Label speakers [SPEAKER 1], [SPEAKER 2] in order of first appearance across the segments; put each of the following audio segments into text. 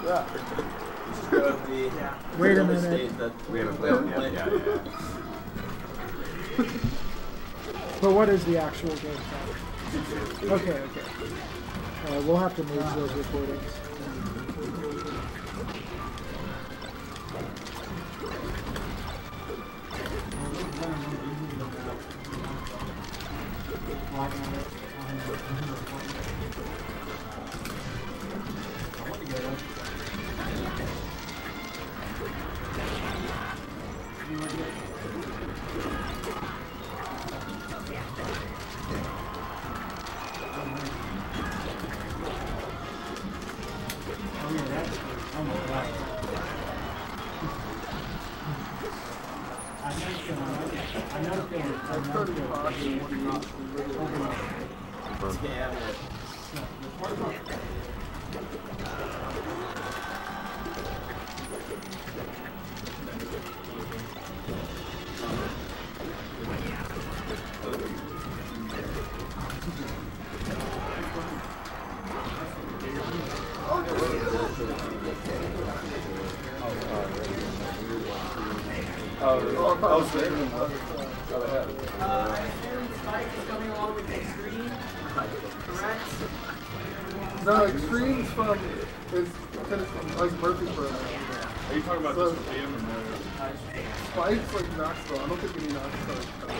[SPEAKER 1] Yeah.
[SPEAKER 2] Wait a minute.
[SPEAKER 3] We haven't played yet. Yeah.
[SPEAKER 2] But what is the actual game type? Okay. We'll have to move those recordings.
[SPEAKER 1] No, Extreme's from Murfreesboro.
[SPEAKER 4] Are you talking about this with him or no?
[SPEAKER 1] Spike's like Knoxville. I don't think we need Knoxville.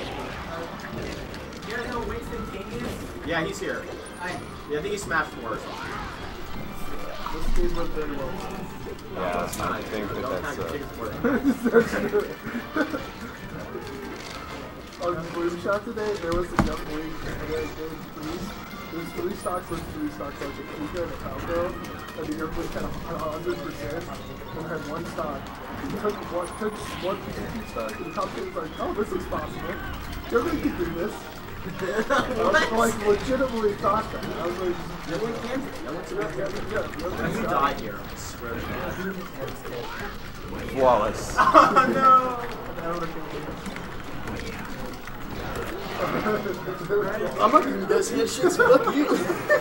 [SPEAKER 5] You guys know Winston Genius?
[SPEAKER 3] Yeah, he's here. Yeah, I think he smashed 4 or something.
[SPEAKER 1] This game went very well.
[SPEAKER 6] Yeah, that's not the thing, but that's
[SPEAKER 1] On Boom Shot today, there was a young boy, there was 3 stocks with 3 stocks like a Kuka and a Falco, and the young boy had 100% and had 1 stock. He took one PvP stock, and the top kid was like, oh, this is possible. Everybody can do this. I like legitimately thought that. I was like,
[SPEAKER 3] no one can do it. No one's about to do it. You die here, I swear to God.
[SPEAKER 6] Flawless.
[SPEAKER 3] Oh no!
[SPEAKER 1] I'm not gonna do this shit, fuck you.